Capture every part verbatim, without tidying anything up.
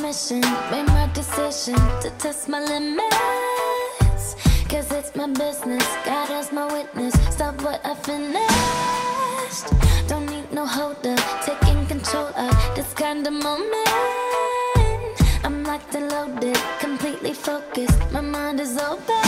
mission, made my decision to test my limits. Cause it's my business, God as my witness. Stop what I finished. Don't need no holder, taking control of this kind of moment. I'm locked and loaded, completely focused, my mind is open.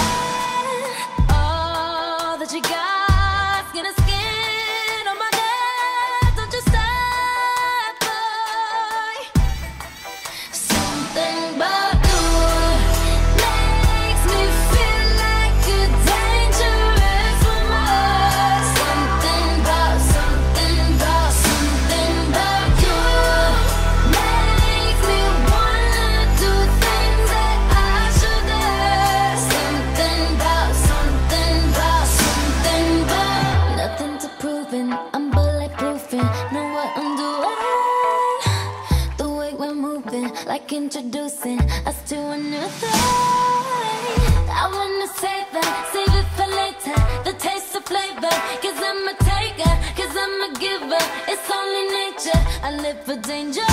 All that you got, skin to skin on my neck. Don't you stop, boy. Something about you makes me feel like a dangerous woman. Something about, something about, something about you makes me wanna do things that I shouldn't. Something about, something about, something about. Nothing to proving, I'm bulletproofing, know what I'm doing. The way we're moving, like introducing us to a new thing. I wanna save that, save it for later, the taste of flavor. Cause I'm a taker, cause I'm a giver. It's only nature, I live for danger.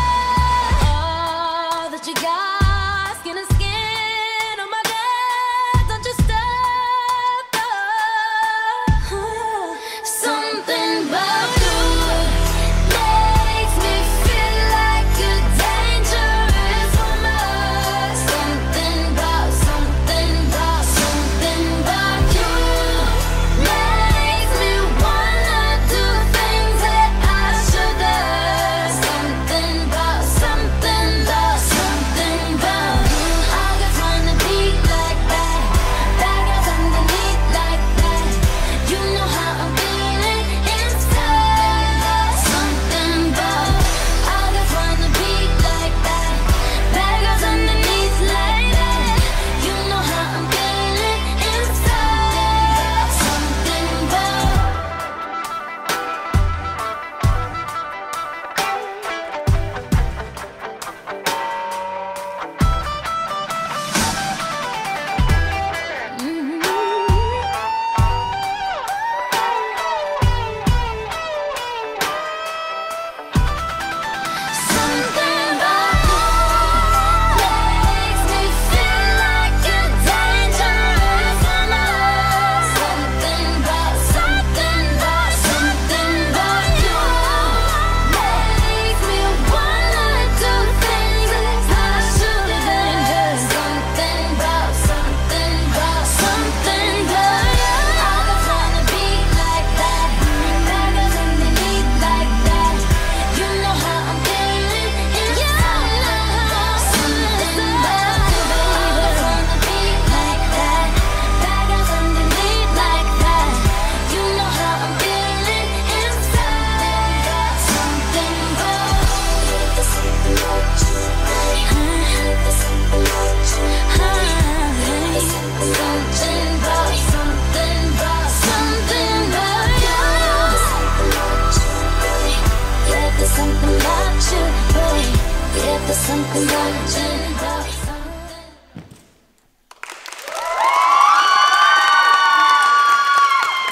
All that you got, skin to skin on my neck. Don't you stop, oh. Something about you makes me feel like a dangerous woman. Something about, something about, something about you makes me wanna do things that I shouldn't. Something about, something about, something about you. I just wanna be like that, that girl's underneath like that. You know how I'm feeling inside. Something about, I just wanna be like that, that girl's underneath like that. You know how I'm feeling inside. Something about. Something about you makes me feel like a dangerous woman. Something about, something about, something about you makes me wanna do things that I shouldn't. Something about, something about, something about you. I just wanna be like that, that girl's underneath like that. You know how I'm feeling inside. Something about you, baby. I wanna be like that, that girl's underneath like that. You know how I'm feeling inside. Something about. There's something about you, baby. There's something about you, baby. Something about, something about, something about you. Yeah, there's something about you, baby. Yeah, there's something about you, baby.